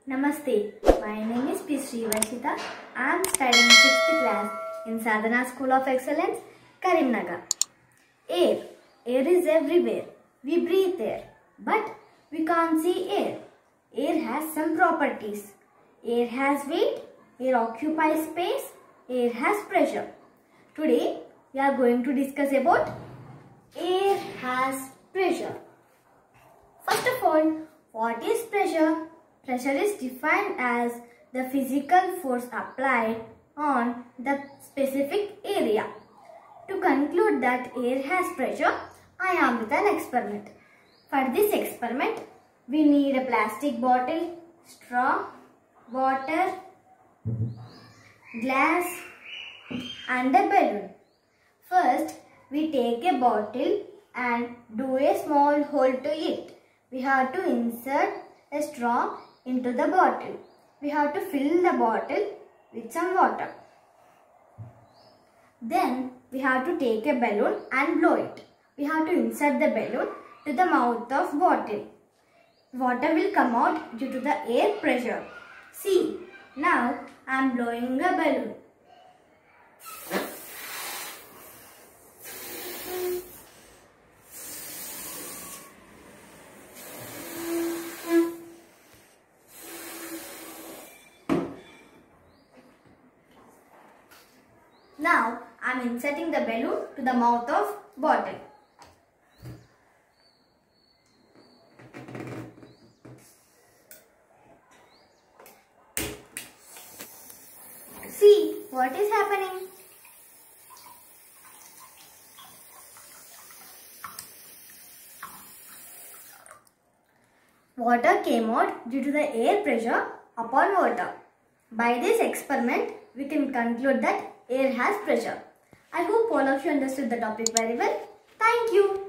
Namaste. My name is P. Srivarshita. I am studying 6th class in Sadhana School of Excellence, Karimnagar. Air. Air is everywhere. We breathe air. But we can't see air. Air has some properties. Air has weight. Air occupies space. Air has pressure. Today we are going to discuss about air has pressure. First of all, what is pressure? Pressure is defined as the physical force applied on the specific area. To conclude that air has pressure, I am with an experiment. For this experiment, we need a plastic bottle, straw, water, glass and a balloon. First, we take a bottle and do a small hole to it. We have to insert a straw into the bottle. We have to fill the bottle with some water. Then we have to take a balloon and blow it. We have to insert the balloon to the mouth of bottle. Water will come out due to the air pressure. See, now I am blowing a balloon. Now I am inserting the balloon to the mouth of bottle. See what is happening. Water came out due to the air pressure upon water. By this experiment, we can conclude that air has pressure. I hope all of you understood the topic very well. Thank you.